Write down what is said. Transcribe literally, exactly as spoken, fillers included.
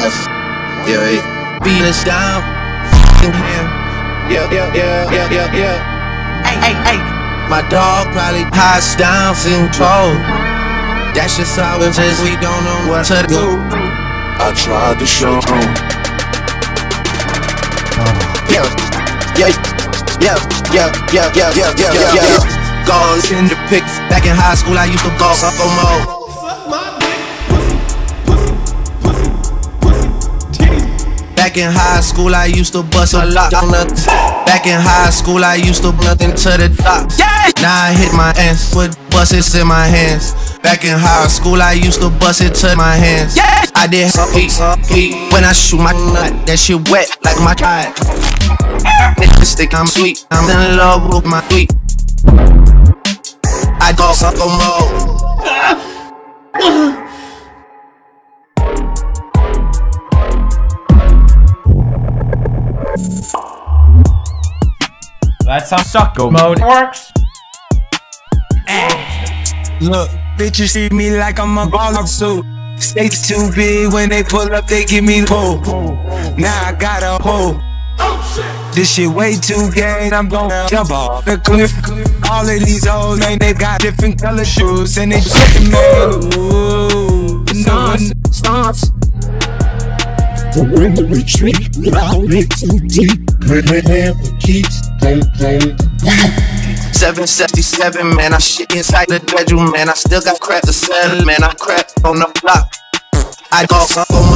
Once, yeah, it beat us down. Yeah, yeah, yeah, yeah, yeah, yeah. Hey, hey, hey. My dog probably hides down control. That's just how it is. We don't know what to do. I tried to show him. Yeah, yeah, yeah, yeah, yeah, yeah, yeah, yeah, yeah, yeah. Gone in the pics. Back in high school, I used to go up for more. Back in high school, I used to bust a lot on the top. Back in high school, I used to nothing to the top. Now I hit my ass with buses in my hands. Back in high school, I used to bust it to my hands. I did something when I shoot my nut. That shit wet like my child. Stick, I'm sweet. I'm in love with my sweet. I go sucker mode. That's how sucker mode works. Look, bitches see me like I'm a baller suit. States too big, when they pull up, they give me the pole. Now I got a hole. This shit way too gay, I'm gonna jump off the cliff. All of these hoes, man, they got different color shoes, and they chicken, man. Ooh, starts, starts. We're in the retreat, without it too deep. Man, man, man, the keys, don't, don't. seven sixty-seven, man, I shit inside the bedroom, man. I still got crap to sell, man. I crap on the block. I go sucker